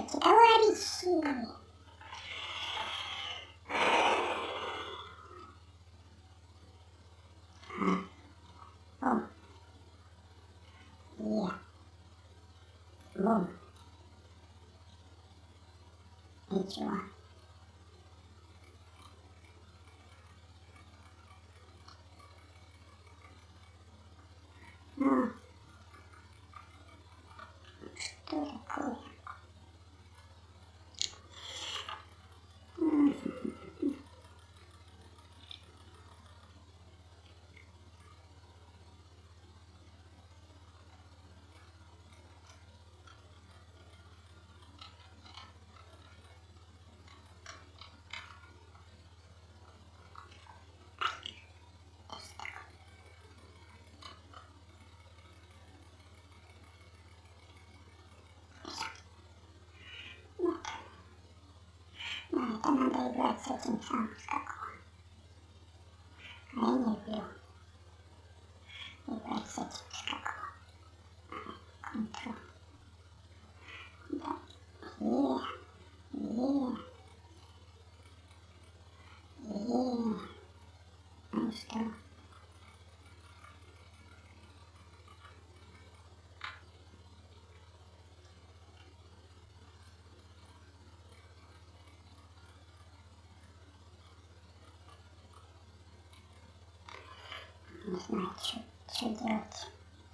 Здравствуйте, товарищи! Бум. Бум. Ничего. Ну, что такое? Это надо играть с этим самым, как он. А я не люблю играть с этим, как он. Контроль. Да. Ну что? Не знаю, что делать.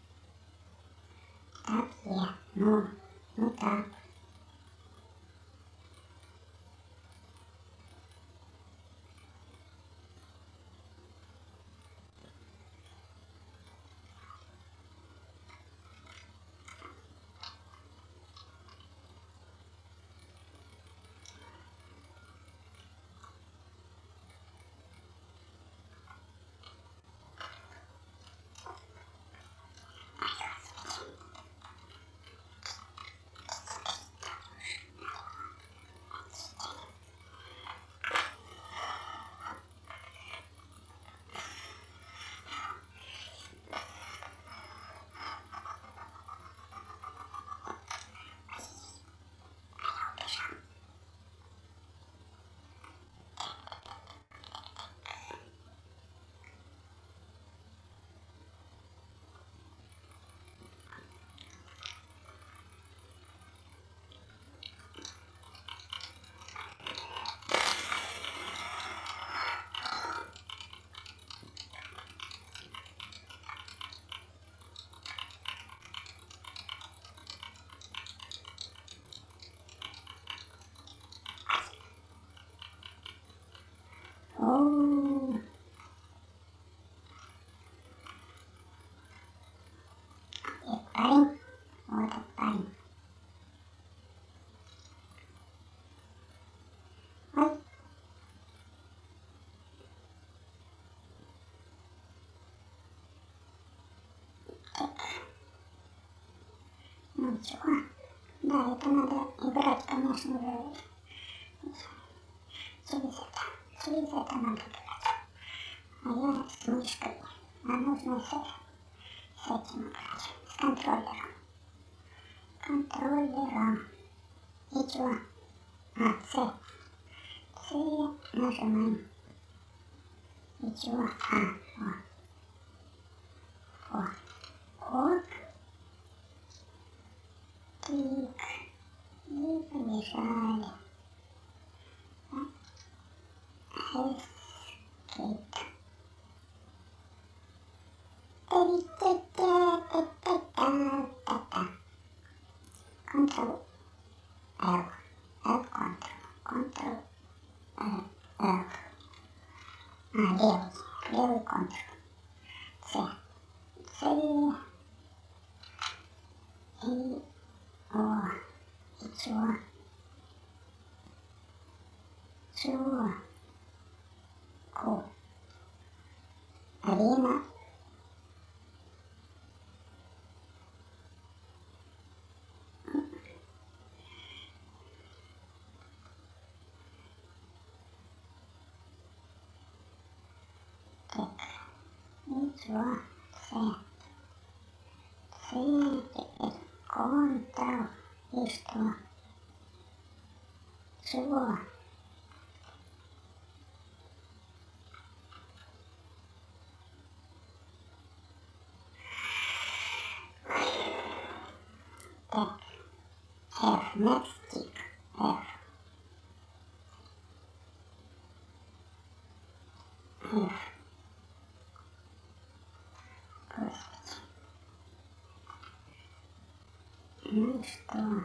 Так, ну так. Парень, вот этот парень. Ой. Так. Ну ничего. Да, это надо играть, конечно же. Через это надо играть. А я с мышкой. А нужно с этим играть. С контроллером. И чего? С нажимаем. И чего? Оп. Тик. И побежали. Эскейп. Ctrl L. L Ctrl. Ctrl L. Левый Ctrl. C. И О. И чего? Q. Арена. Так. Ничего. С теперь Ctrl. И что? Чего? Так. F. Next tick. F. F. Господи. Ну и что?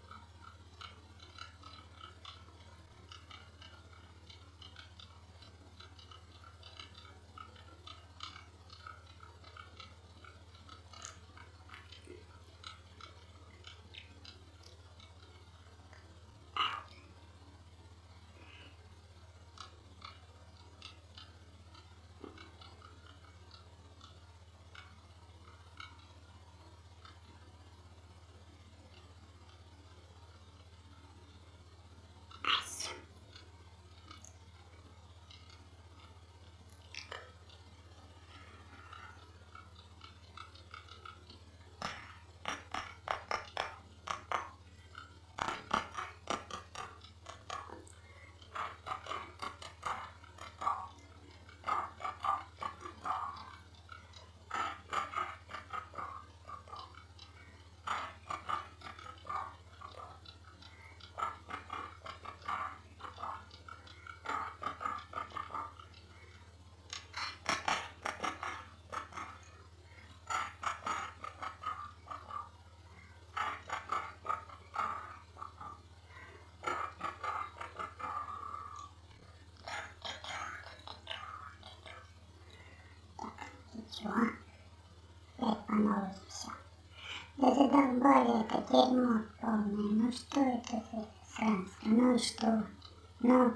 Чего? Опять по новой все. Да задолбали это дерьмо полное. Ну что это за сранство? Ну и что? Ну?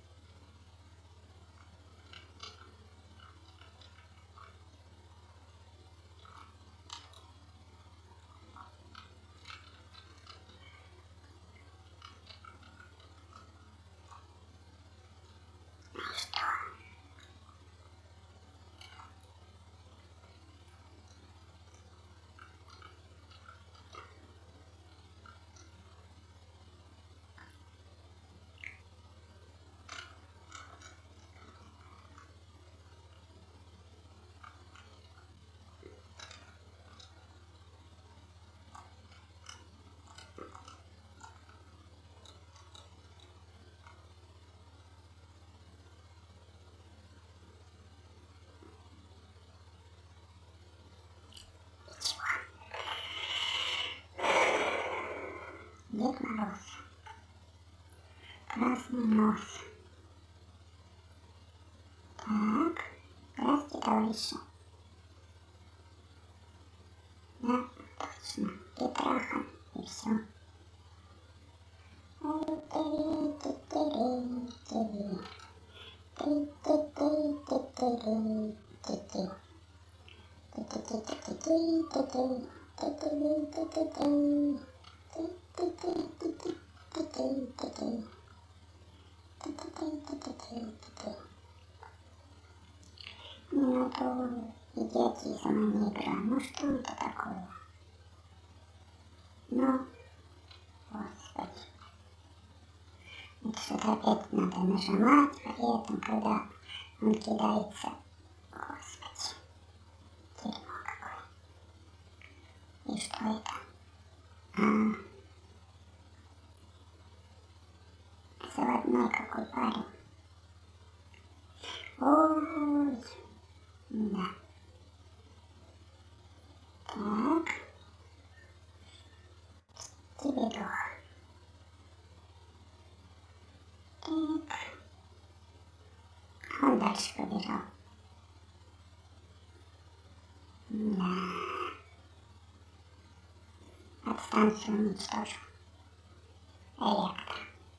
Дед Мороз. Красный нос. Так. Здравствуйте, товарищи. Да, точно. Петраха. И все. Ну, то идиотизм, а не игра. Ну, что это такое? Ну, господи. Это что-то опять надо нажимать при этом, когда он кидается. Господи. Дерьмо какое. И что это? Заводной какой парень. Ой. Да. Так. Тебе дух. Так. Он дальше побежал. Да. Подстанцию уничтожил. Электро.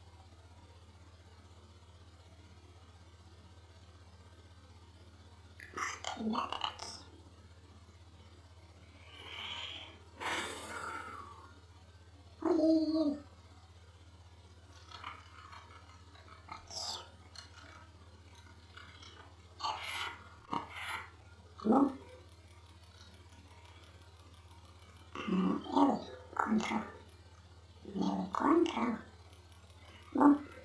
Ребята такие. Ой-ой-ой. Ну. Левый контрол. Левый контрол. Ну.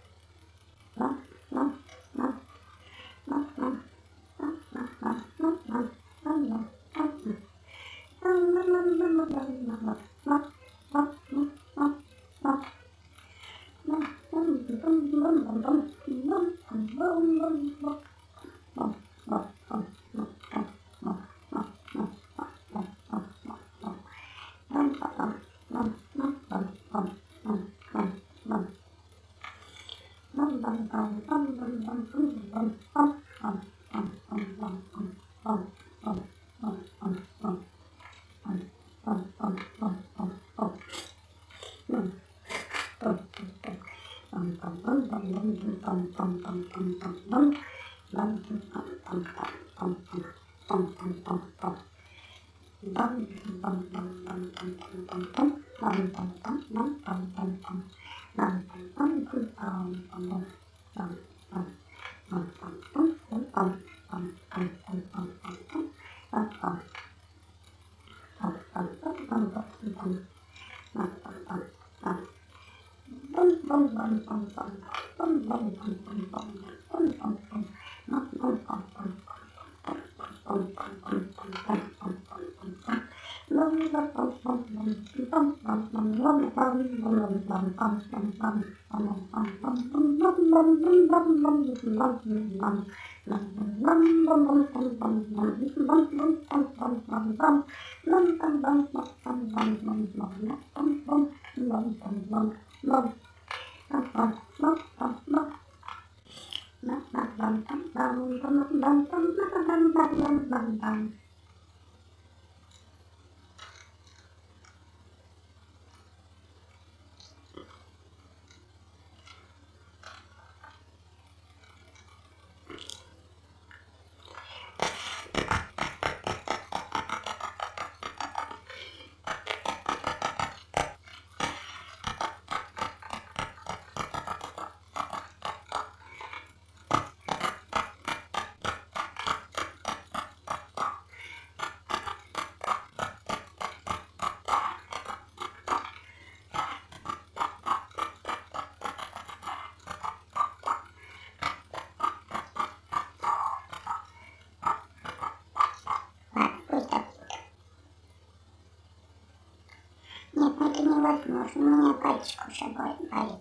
Это невозможно, у меня пальчик уже болит.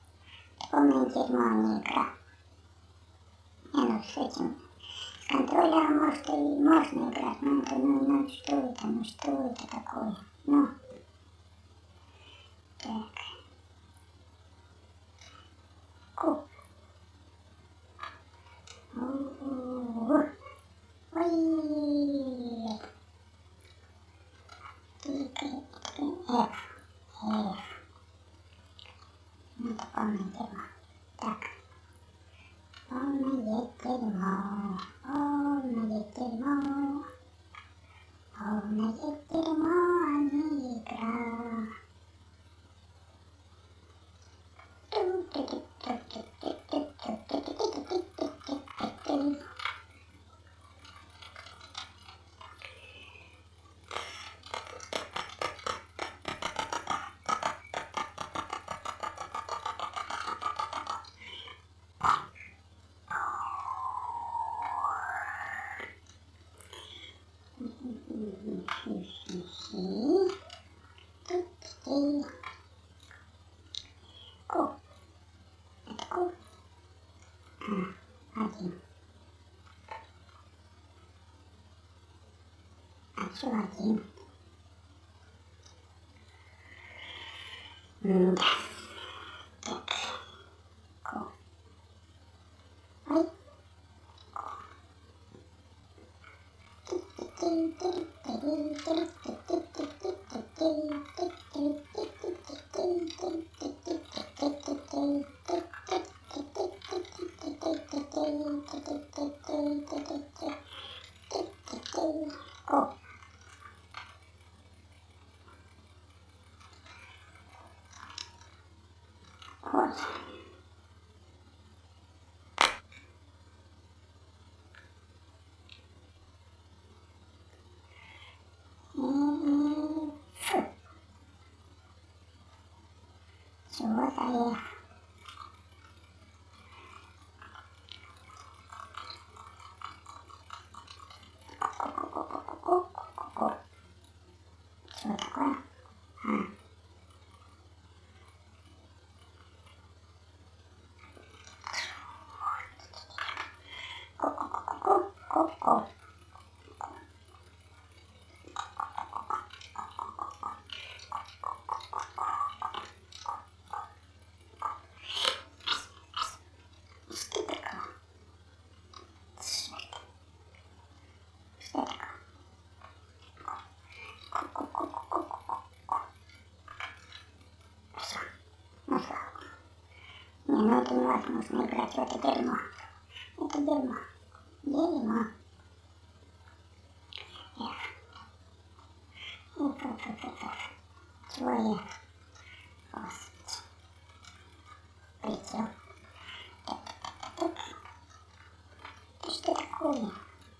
Полная дерьмо игра. Ну с этим, с контроллером может и можно играть, но это, ну что это такое? Ну, так. Ку. Ой. Это полное дерьмо. Так. Полное дерьмо. Полное дерьмо. Полное дерьмо, а не игра. Один. Еще один. Так. Ку. Ой. Чего заехал? Что такое? Ку-ку-ку-ку-ку-ку. Что такое? Что такое? Ку-ку-ку-ку-ку-ку. Все. Ну, Не, ну это невозможно играть в это дерьмо. Это дерьмо. Дерьмо. Чего я? Господи. Полетел. Это что такое?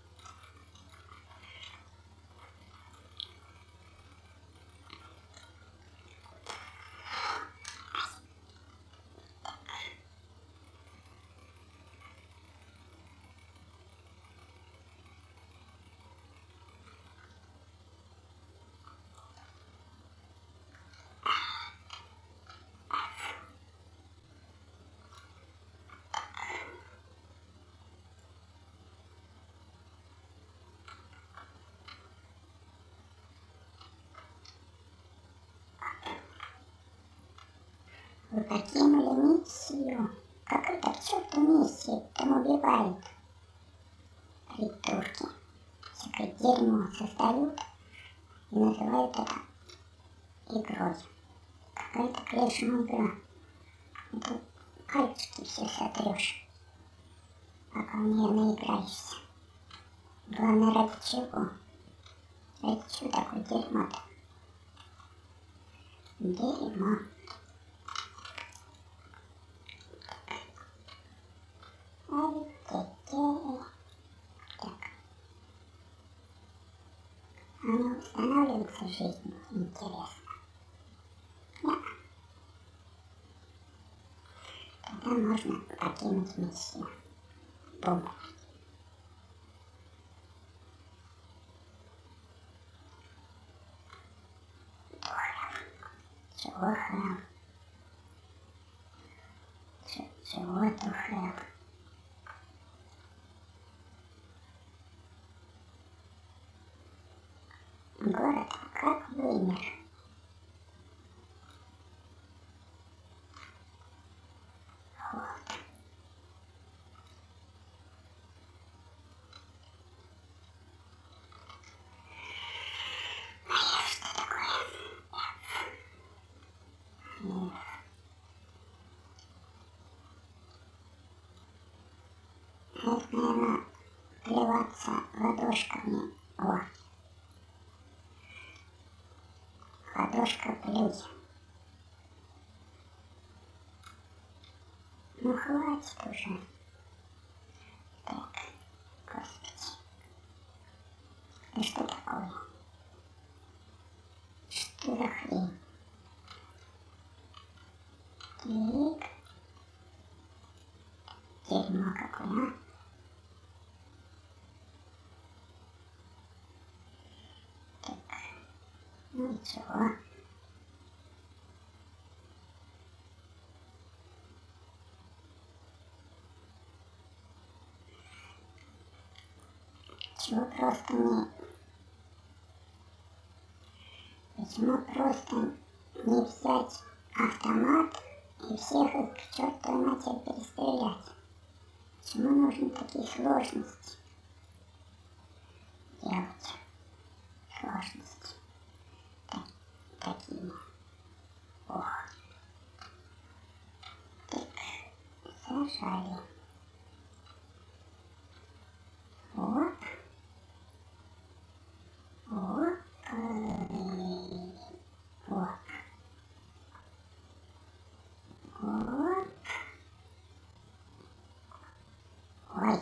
Вы покинули миссию. Как это к черту миссии? Там убивают. Придурки. Всякое дерьмо создают и называют это игрой. Какая-то грешная игра. И тут пальчики все сотрешь, пока в нее наиграешься. Главное, ради чего? Ради чего такое дерьмо-то? Дерьмо. Так. Она устанавливается в жизни. Интересно. Нет. Тогда можно покинуть миссию. Бум. Чего храм? Чего ты храм? Город как вымер. Вот. А что такое? Нет. Это, наверное, плеваться ладошками. О. Ладошка плюс. Ну хватит уже. Так, господи. Это что такое? Что за хрень? Так. Дерьмо какое, а? Так. Ну ничего. Чего просто не... Почему просто не взять автомат и всех их к чертовой матери перестрелять? Почему нужны такие сложности делать? Сложности. Такие. Ох. Так, зажали. Вот. Вот. Вот. Вот. Ой.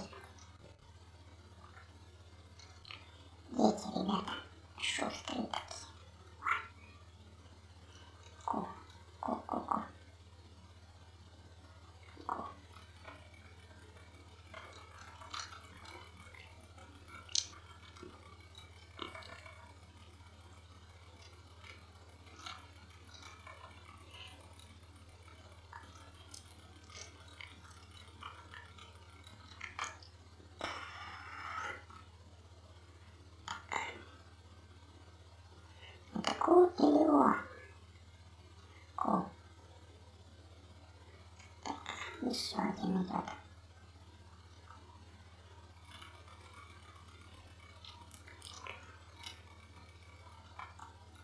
Дети, ребята, шустрые такие. Ку. Ку-ку-ку. Ку. Это ку или о? Ку. Так, еще один идет.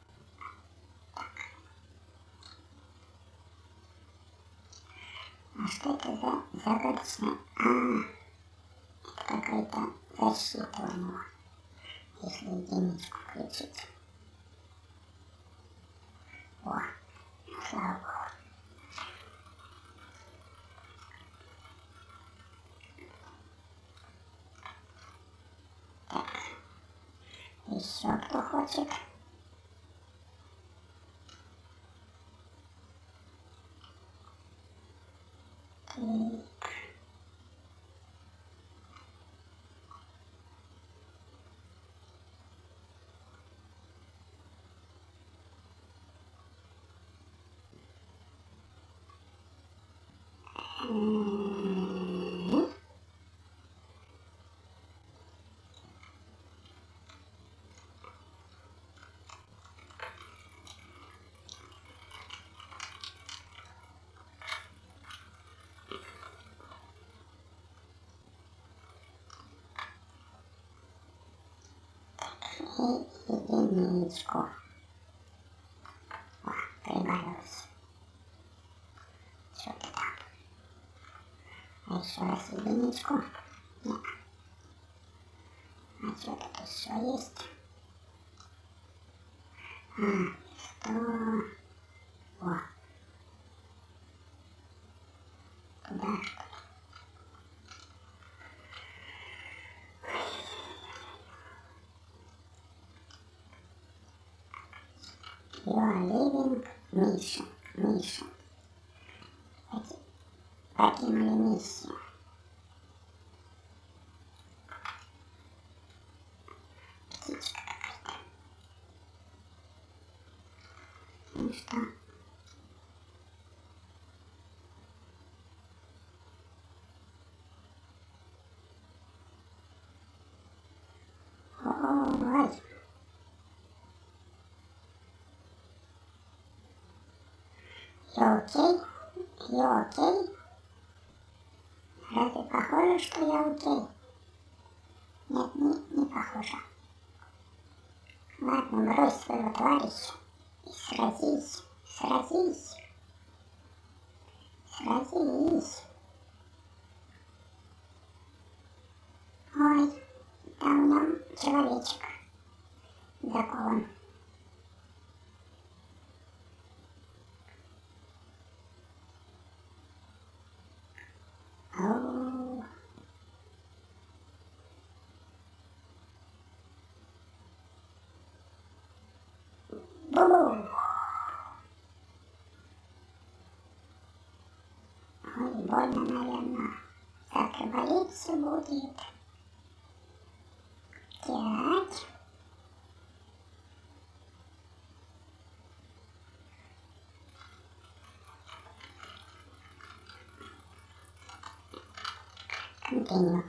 А что это за загадочное? Это какая-то защита у него, если единичку включить. О, слава богу. Так, еще кто хочет? Так. И единичку. О, прибавилось. Что-то там. А еще раз единичку. Нет. А что тут еще есть? 100. О. Туда что ли? You are leaving mission. Mission. Покинули миссию. Птичка какая-то. Ну что? Ой. You okay? You okay? Разве похоже, что я окей? Нет, не похоже. Ладно, брось своего товарища и сразись, сразись, сразись. Ой, там нам человечек закован. Оу. Бу-бу. Ой, больно, наверное. Завтра болеть все будет. Так. Continue.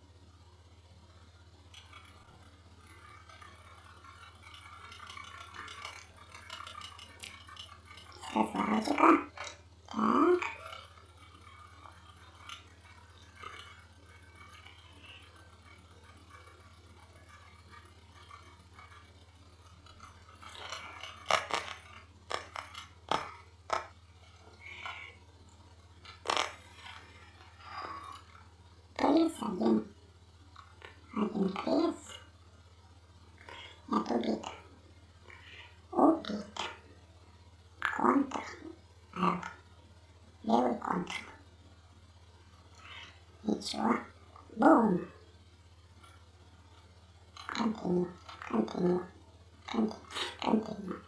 Развалочка. Так. Пресс один. Один пресс. Нет, убит. Убит. Контр. Левый контр. Ничего. Бум. Continue. Continue. Continue.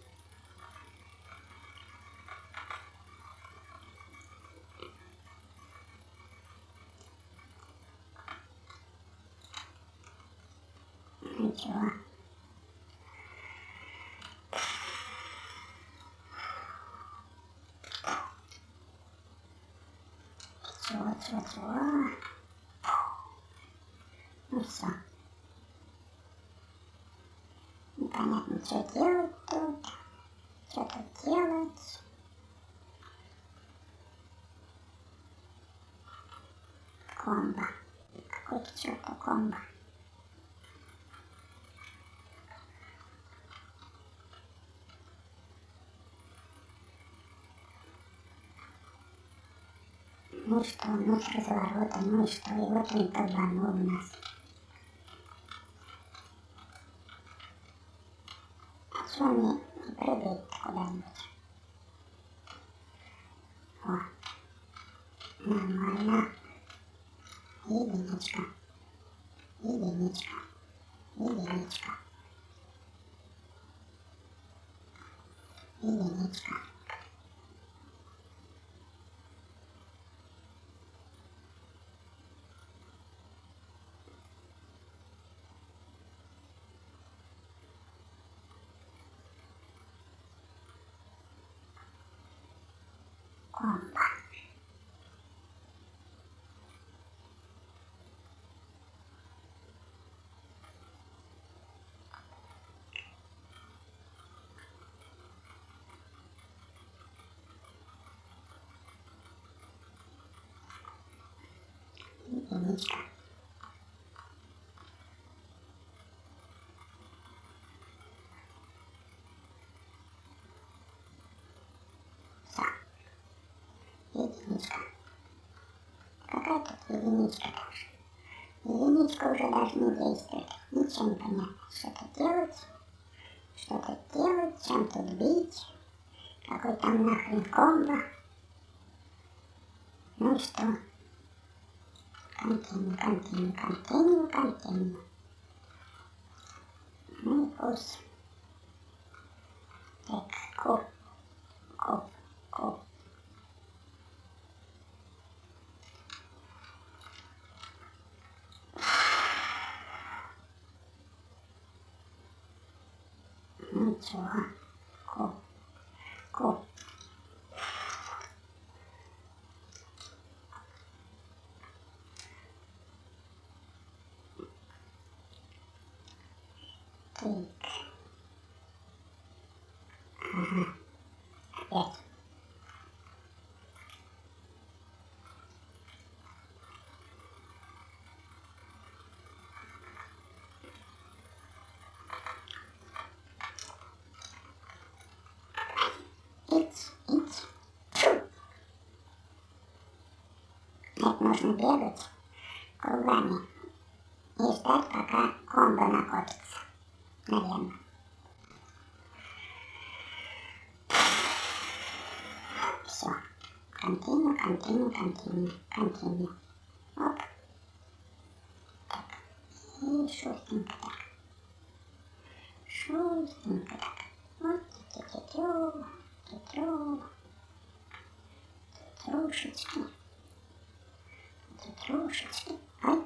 Ничего. Чего? Ну все. Непонятно, что делать тут. Что тут делать? Комбо. Какой к черту комбо? Ну и что, ну с разворота, ну и что, и вот он подванул у нас. А что он не прыгает куда-нибудь? О, нормально. Единичка, единичка, единичка, единичка. Комбо. Единичка. Все. Единичка. Какая тут единичка тоже? Единичка уже даже не действует. Ничего не понятно. Что-то делать, чем тут бить. Какой там нахрен комбо. Ну и что? Континью, континью, континью, континью. Ну и пусть. Так, куб, куб, куб. Ничего. Куб, куб. Так. Ага. Опять. Ить. Так можно бегать кругами и ждать, пока комбо накопится. Наверное. Все. Континью, континью, континью, континью. Оп. Так. И шустенько так. Шустенько так. Вот, тю-тю-тю, тю-тю, тю-тюшечки, тю-тюшечки. Ай.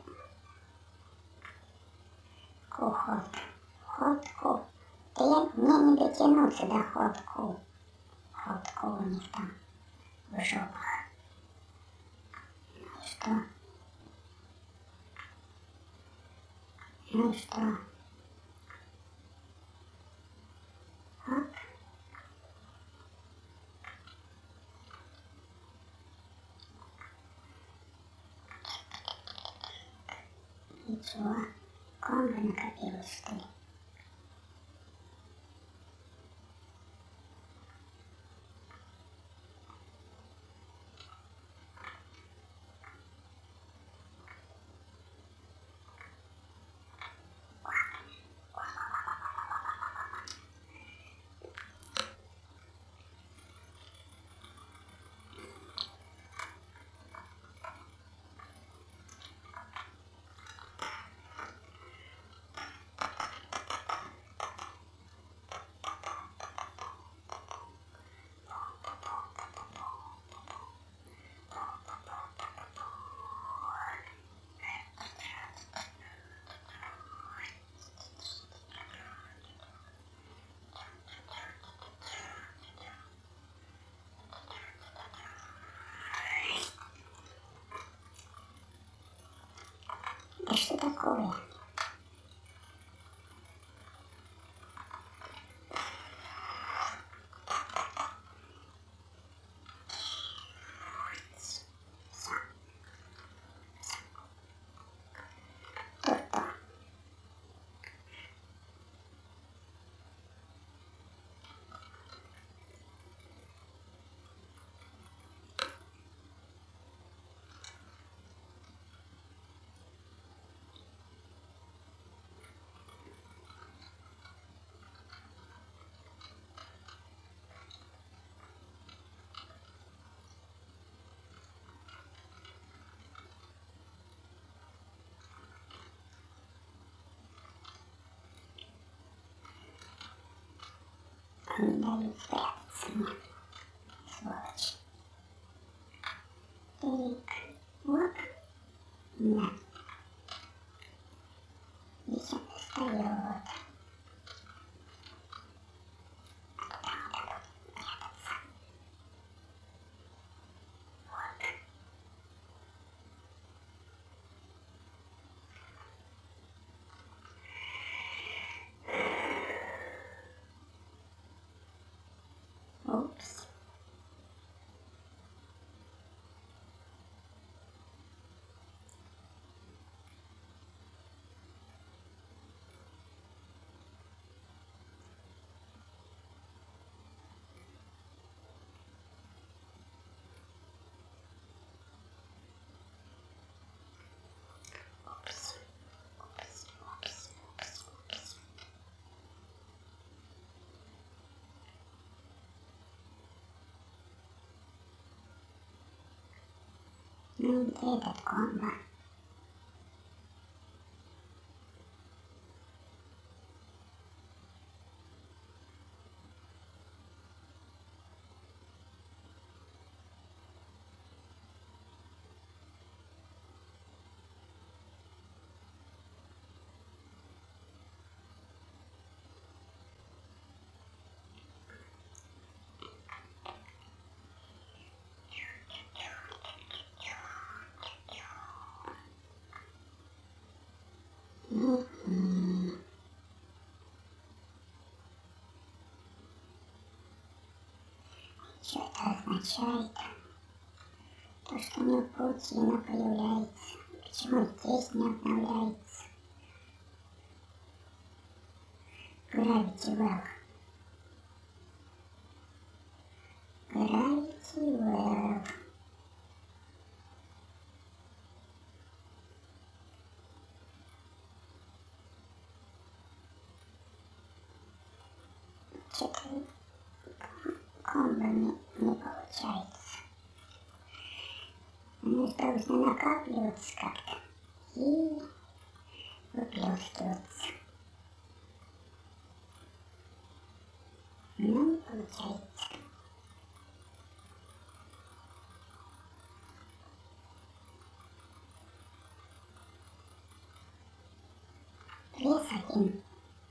Ход. Ходку. Да мне не дотянуться до ходку. Ходку у них там в жопах. Ну и что? Ну и что? Оп. Ничего. Комбо накопилось, что ли? только не дают спрятаться мне, сволочь. Так, вот, на. Здесь он встает. Упс. Упс. Упс. Упс. Упс. Упс. Ну, где этот комбо? Что это означает? То, что у него паутина появляется. Почему здесь не обновляется? Gravity Well. Gravity Well. Что-то комбо не получается. Оно должно накапливаться как-то и выплескиваться. Но не получается. 1.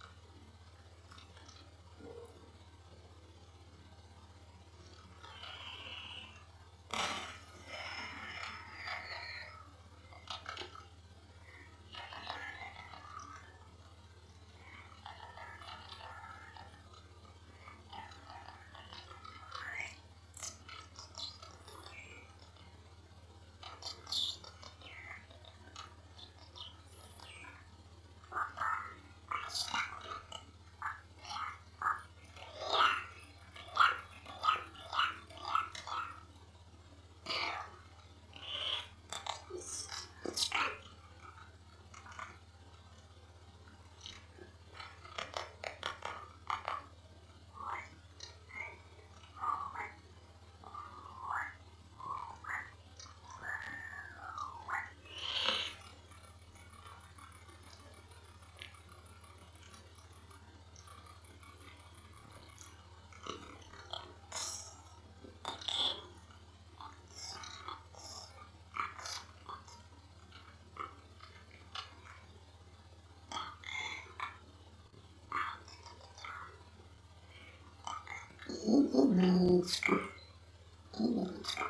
Единичка. Единичка.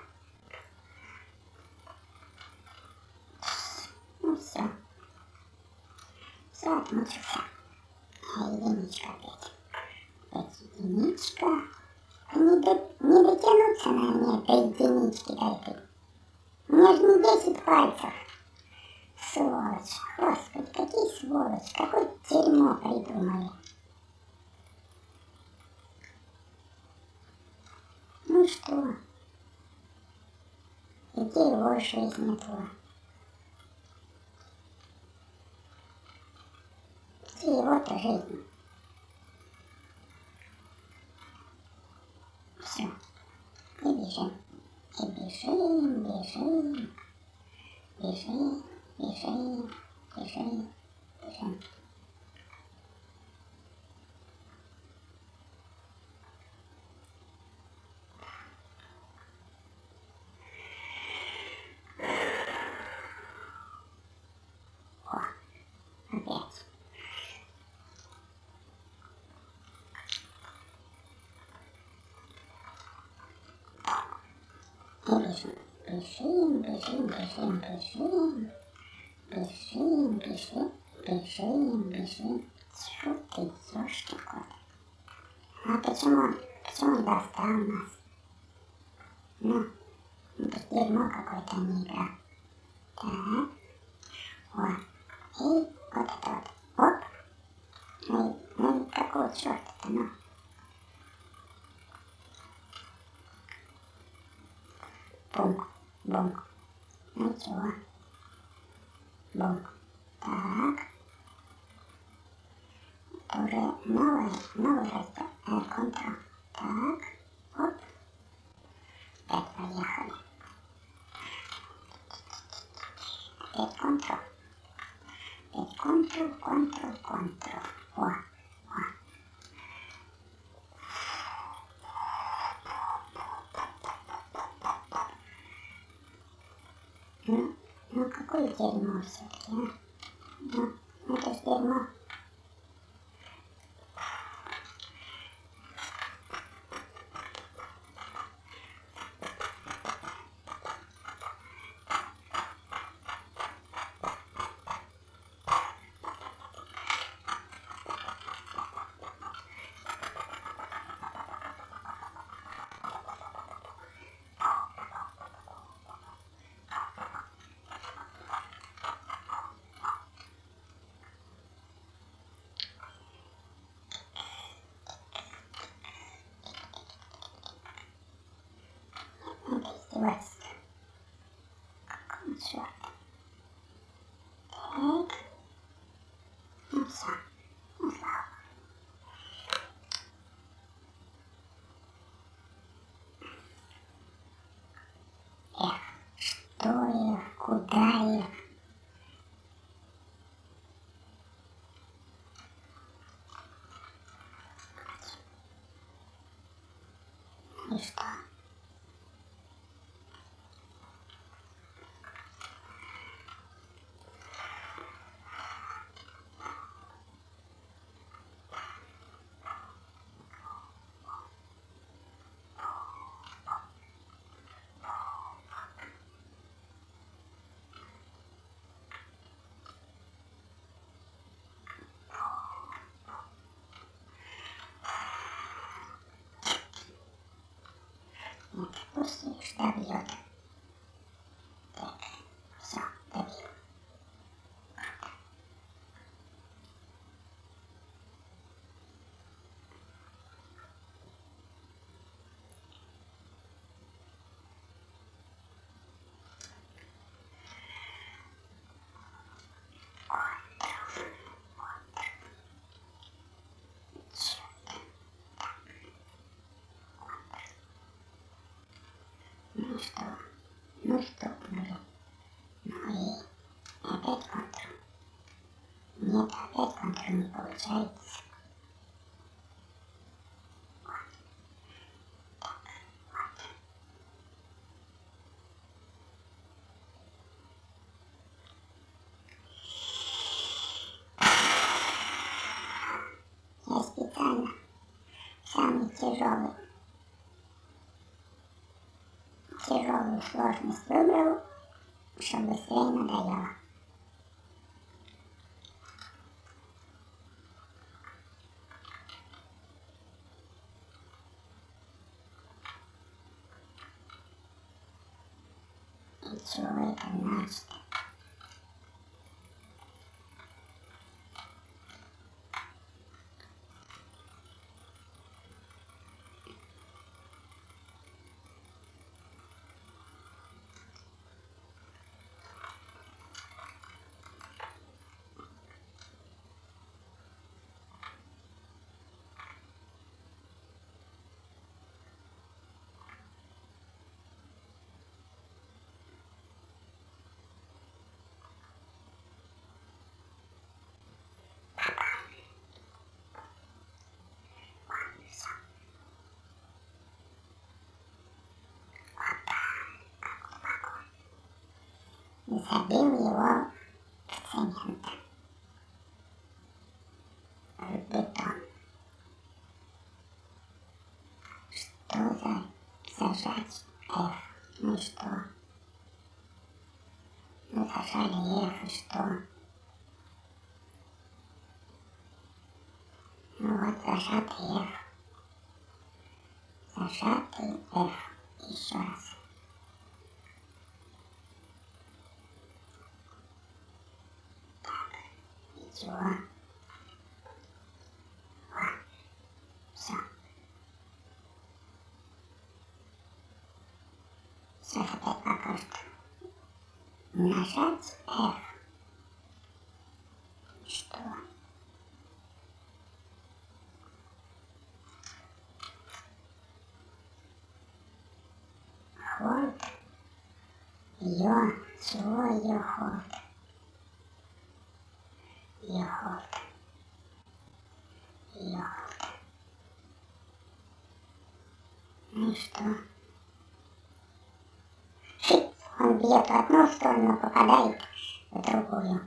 Ну все. Все, отмучился. А единичка опять. Опять единичка. Не дотянуться на мне до единички до этой. У меня же не 10 пальцев. Сволочь. Господи, какие сволочь. Какое дерьмо придумали. Ну что? Где его жизнь этого? Где его-то жизнь? Все. И бежим. И бежим, бежим. Бежим, бежим, бежим, бежим. бежим. Бежим, бежим, бежим, бежим. Бежим, бежим, бежим, бежим. Тьфу ты, ёшки кот. А почему он достал нас? Ну, дерьмо какое-то, не игра. Так. Вот. И вот это вот. Оп. Ну какого черта-то, ну? Бум, бум. Ну чего? Бум. Так. Уже новый раздел. Ctrl. Так. Оп. Опять поехали. Опять Ctrl. Опять Ctrl. О. Ну какое дерьмо все-таки, а? Ну это ж дерьмо. Это издевательство. Какого черта? Так. Ну все. Ну слава. Эх, что их, куда их? И что? Нет, пусть их добьет. Так, все, добил. Ну что, блин. Ну и опять Ctrl. Нет, опять Ctrl не получается. Я специально самый тяжелую сложность выбрал, чтобы быстрее надоело. И чего это значит? Забил его в цемент, в бетон. Что за зажать F? Ну и что? Ну зажали F, и что? Ну вот зажатый F. Зажатый F. Еще раз. Так, ничего. Все. Сейчас опять покажут. Нажать F. Что? Hold. Ее. Чего ее hold? Ее hold. Ее hold. Ну и что? Шип. Он бьет в одну сторону, попадает в другую.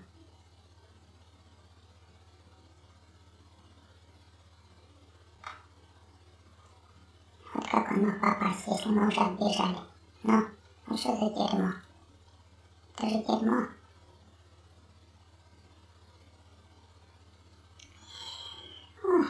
Вот как он мог попасть, если мы уже отбежали. Ну что за дерьмо? Это же дерьмо. Ой.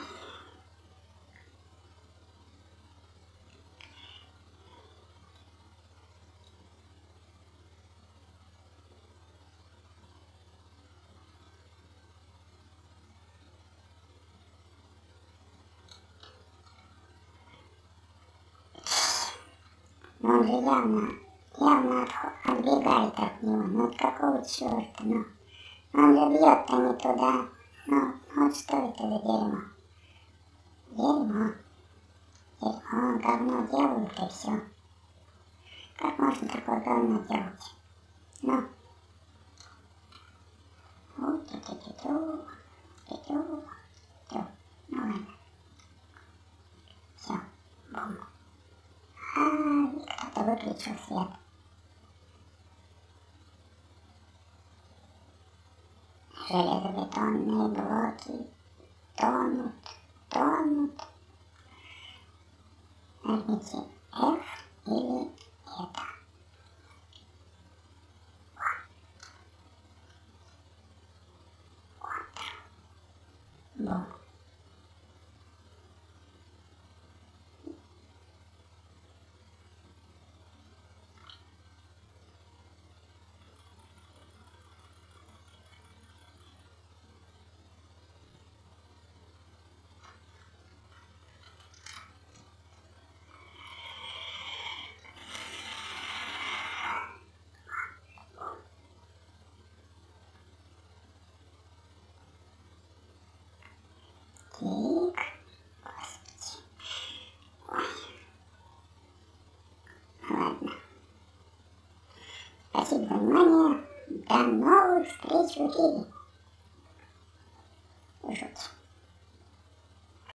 Но он же явно отбегает от него. Ну от какого черта? Ну он же бьет-то не туда. Ну вот что это за дерьмо? Дерьмо. Дерьмо, говно делают и все. Как можно такое говно делать? Ну. Вот тю-тю-тю-тю. Тю-тю. Тю. Ну ладно. Все. Бум. Кто-то выключил свет. Железобетонные блоки тонут. Нажмите F или это. Вот. Бум. Так. Господи. Ой. Ладно. Спасибо за внимание. До новых встреч в эфире.